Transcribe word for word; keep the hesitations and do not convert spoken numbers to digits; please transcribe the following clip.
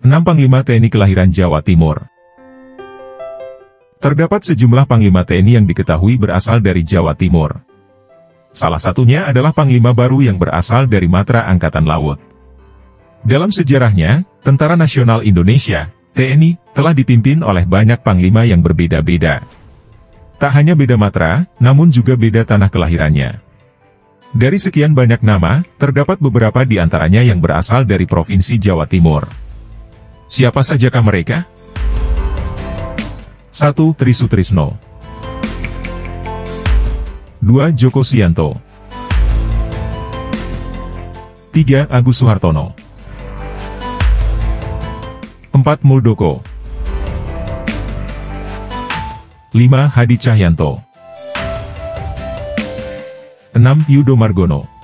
enam Panglima T N I kelahiran Jawa Timur. Terdapat sejumlah Panglima T N I yang diketahui berasal dari Jawa Timur. Salah satunya adalah Panglima baru yang berasal dari Matra Angkatan Laut. Dalam sejarahnya, Tentara Nasional Indonesia, T N I, telah dipimpin oleh banyak Panglima yang berbeda-beda. Tak hanya beda matra, namun juga beda tanah kelahirannya. Dari sekian banyak nama, terdapat beberapa di antaranya yang berasal dari Provinsi Jawa Timur. Siapa sajakah mereka? satu. Tri Sutrisno. dua. Joko Sianto. tiga. Agus Suhartono. empat. Muldoko. lima. Hadi Cahyanto. enam. Yudo Margono.